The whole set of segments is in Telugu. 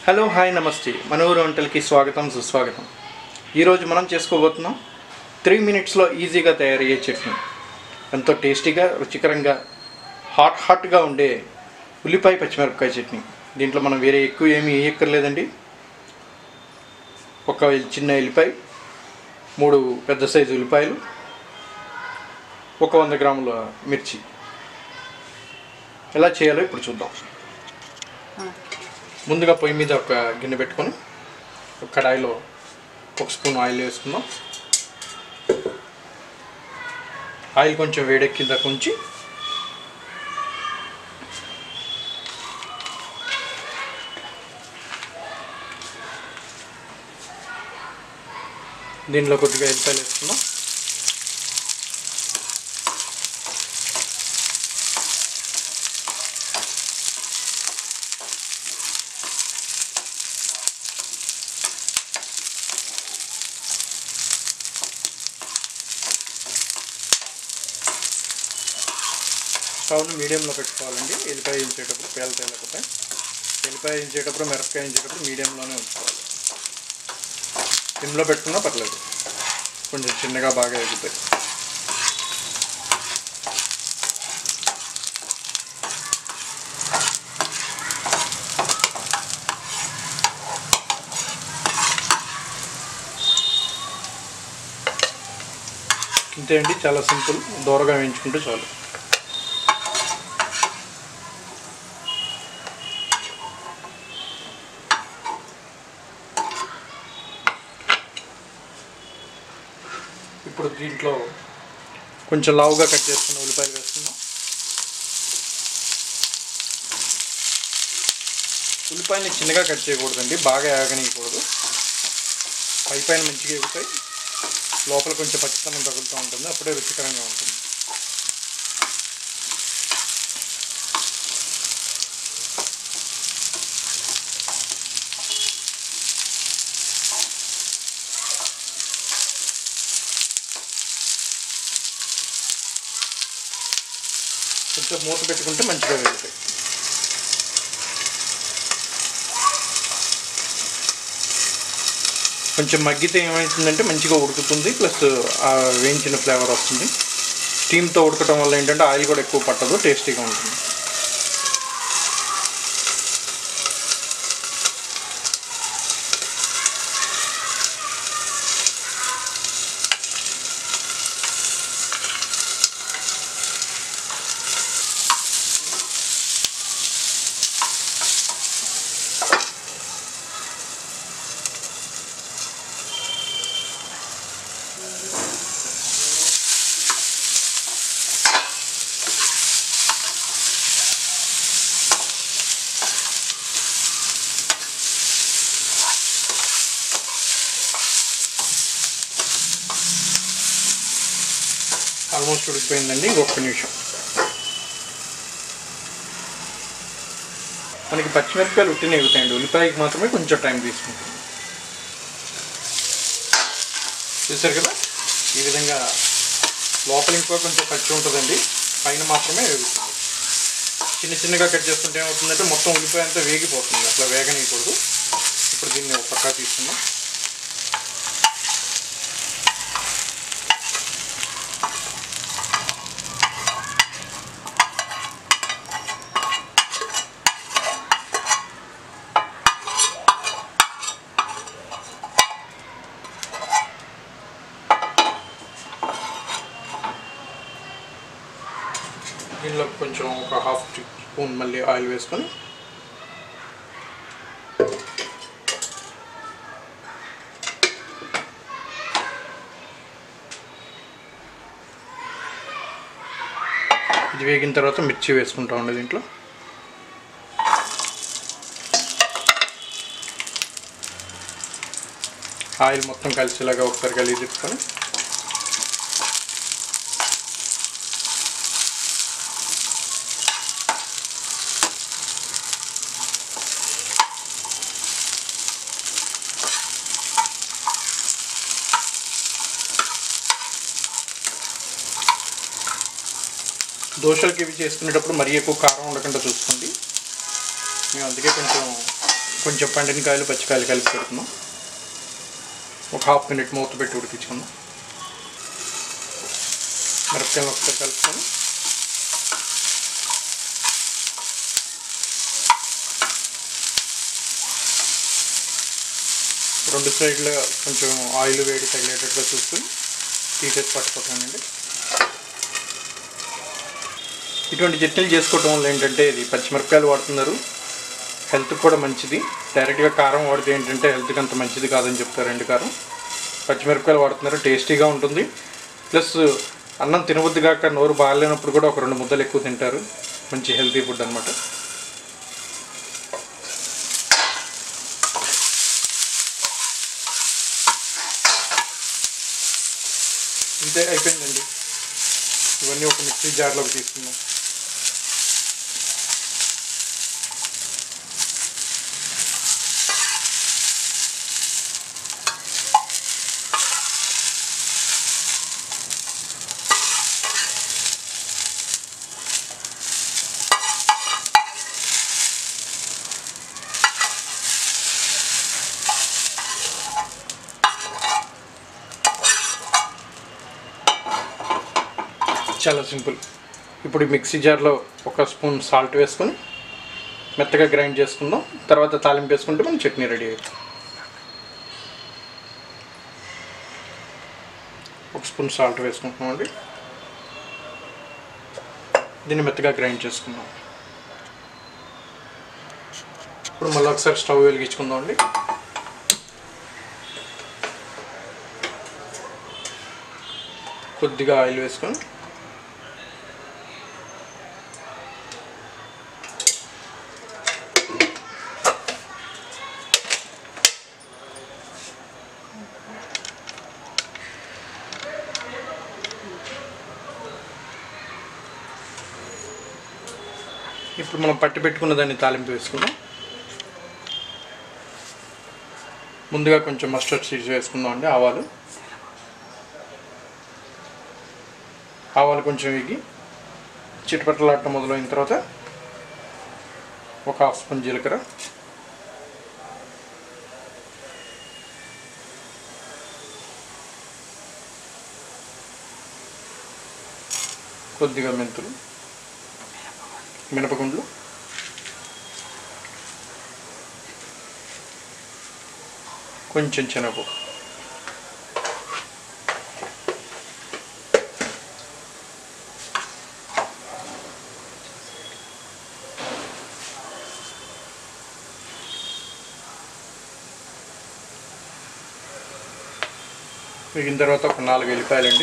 హలో హాయ్ నమస్తే మన ఊరు వంటలకి స్వాగతం సుస్వాగతం. ఈరోజు మనం చేసుకోబోతున్నాం 3 మినిట్స్లో ఈజీగా తయారయ్యే చట్నీ. ఎంతో టేస్టీగా రుచికరంగా హాట్గా ఉండే ఉల్లిపాయ పచ్చిమిరపకాయ చట్నీ. దీంట్లో మనం వేరే ఎక్కువ ఏమీ వేయక్కర్లేదండి. ఒక చిన్న ఉల్లిపాయ, 3 పెద్ద సైజు ఉల్లిపాయలు, ఒక 100 గ్రాముల మిర్చి. ఎలా చేయాలో ఇప్పుడు చూద్దాం. ముందుగా పొయ్యి మీద ఒక గిన్నె పెట్టుకొని ఒక కడాయిలో 1 స్పూన్ ఆయిల్ వేసుకుందాం. ఆయిల్ కొంచెం వేడెక్కిన దాకా ఉంచి దీనిలో కొద్దిగా ఎల్లిపాయలు వేసుకుందాం. స్టవ్ను మీడియంలో పెట్టుకోవాలండి. ఎల్లిపాయ వేయించేటప్పుడు పేలకపోతే, ఎల్లిపాయ వేయించేటప్పుడు మిరపకాయ వేయించేటప్పుడు మీడియంలోనే ఉంచుకోవాలి. సిమ్లో పెట్టుకున్నా పర్లేదు, కొంచెం చిన్నగా బాగా ఎగుతాయి. ఇంతే అండి, చాలా సింపుల్. దూరగా వేయించుకుంటే చాలు. ఇప్పుడు దీంట్లో కొంచెం లావుగా కట్ చేసుకున్న ఉల్లిపాయలు వేసుకుందాం. ఉల్లిపాయని చిన్నగా కట్ చేయకూడదండి, బాగా ఆగనీయకూడదు. పైన మంచిగా ఎగుతాయి, లోపల కొంచెం పచ్చితనం తగులుతూ ఉంటుంది, అప్పుడే రుచికరంగా ఉంటుంది. కొంచెం మూత పెట్టుకుంటే మంచిగా వేగుతాయి. కొంచెం మగ్గితే ఏమవుతుందంటే మంచిగా ఉడుకుతుంది, ప్లస్ వేయించిన ఫ్లేవర్ వస్తుంది. స్టీమ్తో ఉడకటం వల్ల ఏంటంటే ఆయిల్ కూడా ఎక్కువ పట్టదు, టేస్టీగా ఉంటుంది. ఆల్మోస్ట్ ఉడికిపోయిందండి, 1 నిమిషం. మనకి పచ్చిమిరపకాయలు ఉట్టిన ఎగుతాయండి, ఉల్లిపాయకి మాత్రమే కొంచెం టైం తీసుకుంటుంది. చూసారు కదా, ఈ విధంగా లోపల ఇంకా కొంచెం పచ్చి ఉంటుందండి, పైన మాత్రమే వేగుతుంది. చిన్నగా కట్ చేసుకుంటే ఏమవుతుందంటే మొత్తం ఉల్లిపాయ అంతా వేగిపోతుంది, అట్లా వేగనీయకూడదు. ఇప్పుడు దీన్ని ఒక పక్కా తీసుకుందాం. దీనిలో కొంచెం ఒక 1/2 స్పూన్ మళ్ళీ ఆయిల్ వేసుకొని ఇది వేగిన తర్వాత మిర్చి వేసుకుంటామండి. దీంట్లో ఆయిల్ మొత్తం కలిసేలాగా ఒకసారి కలిగి తిప్పుకొని దోశలకి ఇవి చేసుకునేటప్పుడు మరీ ఎక్కువ కారం ఉండకుండా చూసుకోండి. మేము అందుకే కొంచెం కొంచెం పండిన కాయలు పచ్చికాయలు కలిపి పెడుతున్నాం. ఒక హాఫ్ మినిట్ మూత పెట్టి ఉడికించుకుందాం. మిరపకాయలు ఒకసారి కలుపుకొని రెండు సైడ్లో కొంచెం ఆయిల్ వేడి తగిలేటట్టుగా చూసుకొని తీసేసి పట్టుకోవటానండి. ఇటువంటి చట్నీలు చేసుకోవటం వల్ల ఏంటంటే ఇది పచ్చిమిరపకాయలు వాడుతున్నారు, హెల్త్కి కూడా మంచిది. డైరెక్ట్గా కారం వాడితే ఏంటంటే హెల్త్కి అంత మంచిది కాదని చెప్తారండి. కారం పచ్చిమిరపకాయలు వాడుతున్నారు, టేస్టీగా ఉంటుంది. ప్లస్ అన్నం తినబుద్ది కాక నోరు బాగాలేనప్పుడు కూడా ఒక 2 ముద్దలు ఎక్కువ తింటారు. మంచి హెల్తీ ఫుడ్ అనమాట. ఇంతే అయిపోయిందండి. ఇవన్నీ ఒక మిక్సీ జార్లోకి తీసుకుందాం. చాలా సింపుల్. ఇప్పుడు మిక్సీ జార్లో ఒక స్పూన్ సాల్ట్ వేసుకొని మెత్తగా గ్రైండ్ చేసుకుందాం. తర్వాత తాలింపు వేసుకుంటే మనం చట్నీ రెడీ అవుతుంది. ఒక స్పూన్ సాల్ట్ వేసుకుంటున్నాం అండి. దీన్ని మెత్తగా గ్రైండ్ చేసుకుందాం. ఇప్పుడు మళ్ళీ ఒకసారి స్టవ్ వెలిగించుకుందాం అండి. కొద్దిగా ఆయిల్ వేసుకొని ఇప్పుడు మనం పట్టి పెట్టుకున్న దాన్ని తాలింపు వేసుకుందాం. ముందుగా కొంచెం మస్టర్డ్ సీడ్స్ వేసుకుందాం అండి. ఆవాలు కొంచెం వేగి చిటపటలాడటం మొదలైన తర్వాత ఒక హాఫ్ స్పూన్ జీలకర్ర, కొద్దిగా మెంతులు, మినపగుండ్లు, కొంచెం శనగపప్పు, వేగిన తర్వాత ఒక 4 ఎల్లిపాయలండి,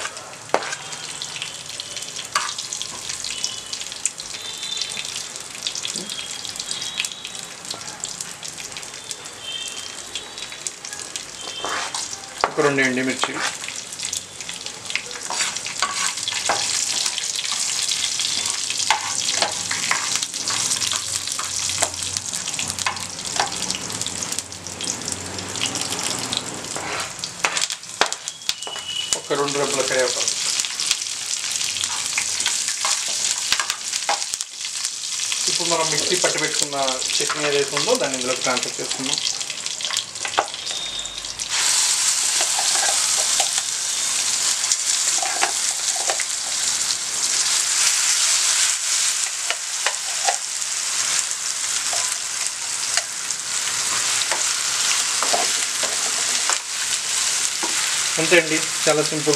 ఒక 2 ఎండుమిర్చి, ఒక 2 రెబ్బల కరివేపాకు. ఇప్పుడు మనం మిక్సీ పట్టి పెట్టుకున్న చట్నీ ఏదైతే ఉందో దాన్ని ఇందులోకి ట్రాన్స్ఫర్ చేసుకుందాం. అంతే అండి, చాలా సింపుల్.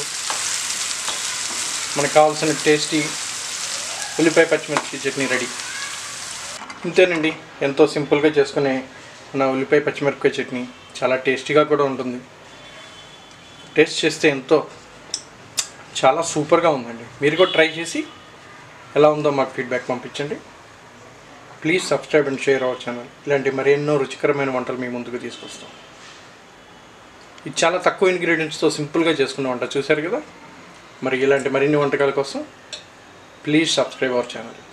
మనకు కావాల్సిన టేస్టీ ఉల్లిపాయ పచ్చిమిర్చి చట్నీ రెడీ. ఇంతేనండి, ఎంతో సింపుల్గా చేసుకునే మన ఉల్లిపాయ పచ్చిమిరపకాయ చట్నీ చాలా టేస్టీగా కూడా ఉంటుంది. టేస్ట్ చేస్తే చాలా సూపర్గా ఉందండి. మీరు కూడా ట్రై చేసి ఎలా ఉందో మాకు ఫీడ్బ్యాక్ పంపించండి. Please subscribe and share our channel. ఇలాంటి మరెన్నో రుచికరమైన వంటలు మీ ముందుకు తీసుకొస్తాం. ఇది చాలా తక్కువ ఇంగ్రీడియంట్స్తో సింపుల్గా చేసుకున్న వంట చూశారు కదా. మరి ఇలాంటి మరిన్ని వంటకాల కోసం ప్లీజ్ సబ్స్క్రైబ్ అవర్ ఛానల్.